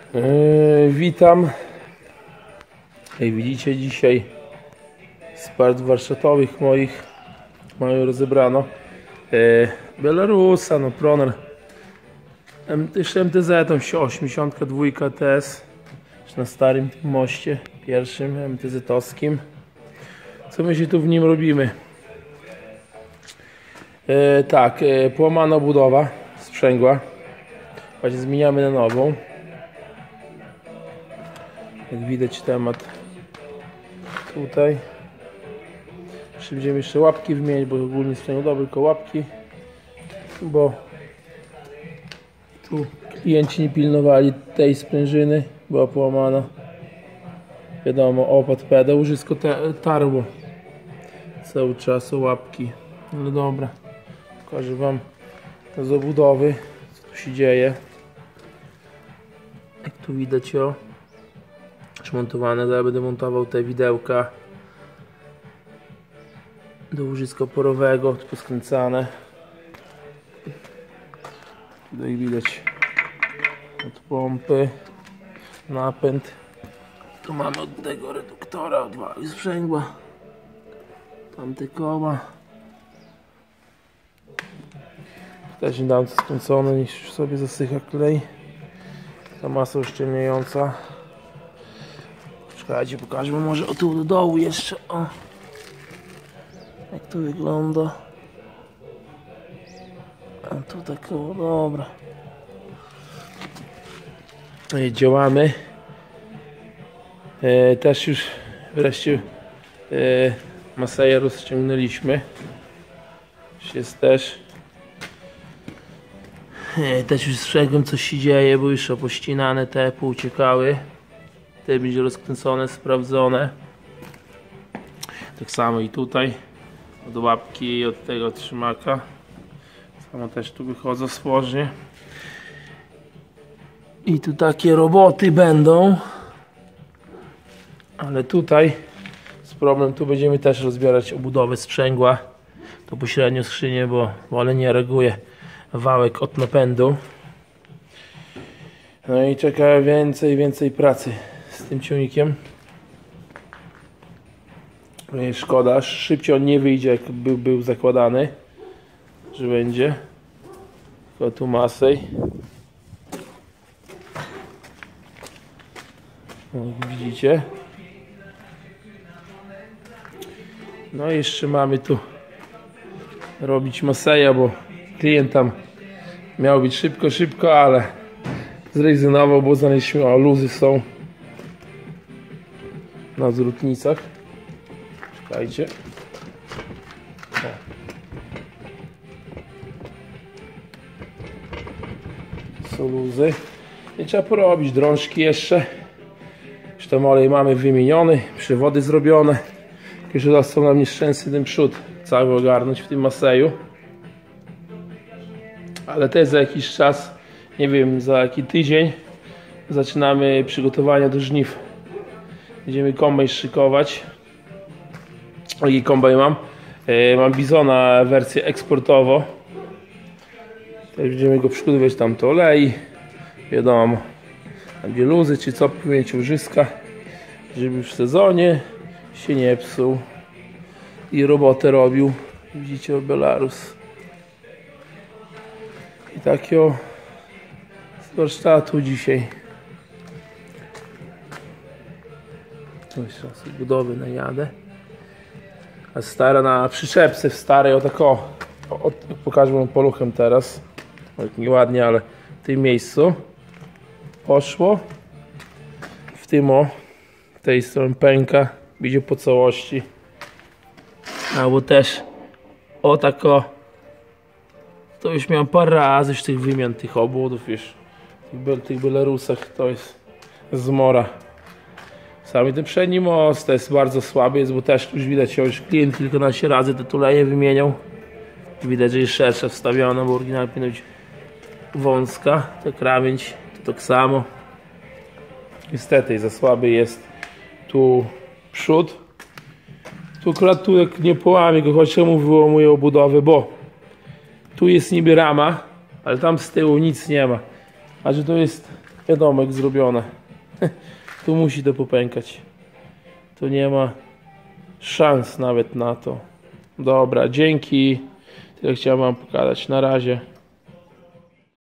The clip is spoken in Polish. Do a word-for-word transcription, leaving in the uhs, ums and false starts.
Yy, witam. Jak widzicie, dzisiaj z part warsztatowych moich mają rozebrano yy, Belarusa, no Proner jeszcze M T Z osiemdziesiąt dwa T S na starym tym moście pierwszym M T Z-owskim. Co my się tu w nim robimy? Yy, tak, yy, połamana obudowa sprzęgła, właśnie zmieniamy na nową. Jak widać, temat tutaj. Jeszcze będziemy jeszcze łapki wymienić, bo ogólnie stoją dobre tylko łapki, bo tu klienci nie pilnowali tej sprężyny, była połamana. Wiadomo, opadł pedał, wszystko tarło cały czas o łapki. No dobra, pokażę wam z obudowy, co tu się dzieje. Jak tu widać, o montowane, ja będę montował te widełka do łożyska oporowego, poskręcane. Tutaj widać od pompy napęd. Tu mamy od tego reduktora, odwalił sprzęgła, tamte koła. Też nie dam to skręcone, niż już sobie zasycha klej. Ta masa uszczelniająca. Czekajcie, pokażę wam może o tu do dołu jeszcze, o, jak to wygląda. A tu tak, o, dobra. No i działamy. E, też już wreszcie e, Maseja rozciągnęliśmy. Już jest też. E, też już strzegłem, co się dzieje, bo już opościnane te pouciekały. Tutaj będzie rozkręcone, sprawdzone. Tak samo i tutaj. Od łapki i od tego trzymaka. Samo też tu wychodzą spożnie. I tu takie roboty będą. Ale tutaj z problem, tu będziemy też rozbierać obudowę sprzęgła. To pośrednio skrzynię, bo wolę nie reaguje wałek od napędu. No i czeka więcej, więcej pracy z tym ciągnikiem. Szkoda, szybciej on nie wyjdzie, jak był, był zakładany, że będzie. Tylko tu masej. Jak widzicie. No i jeszcze mamy tu robić maseja, bo klient tam miał być szybko, szybko, ale zrezygnował, bo znaleźliśmy, o, luzy są na zwrotnicach. Czekajcie. O. Są luzy. I trzeba porobić drążki jeszcze. Już tam olej mamy wymieniony, przewody zrobione. Jeszcze został nam nieszczęsny ten przód cały ogarnąć w tym maseju. Ale też za jakiś czas, nie wiem, za jaki tydzień zaczynamy przygotowania do żniw. Będziemy kombajn szykować. Jaki kombajn mam? E, mam Bizona wersję eksportowo. Też będziemy go przygotowywać, tam to olej. Wiadomo, tam gdzie luzy czy co, płynięcie łożyska, żeby w sezonie się nie psuł i robotę robił. Widzicie, o, Belarus. I takiego z warsztatu dzisiaj. Jeszcze raz budowy najadę. A stara na przyczepce w starej, o tak, o, o, pokażę wam poluchem teraz. Nieładnie, ale w tym miejscu poszło. W tym, o, w tej stronie pęka, idzie po całości. Albo też o tak, o, to już miałem parę razy już tych wymian tych obwodów, wiesz, tych, tych Belarusach, to jest zmora. Sami ten przedni most to jest bardzo słaby, jest, bo też już widać, że już klient kilkanaście razy te tuleje wymieniał. Widać, że jest szersza wstawiona, bo oryginalnie powinna być wąska. Ta krawędź to tak samo. Niestety za słaby jest tu przód. Tu akurat tu jak nie połamie go, choć czemu wyłamuję obudowę, bo tu jest niby rama, ale tam z tyłu nic nie ma. A że to jest domek zrobione. Tu musi to popękać. Tu nie ma szans nawet na to. Dobra, dzięki. Tyle chciałem wam pokazać. Na razie.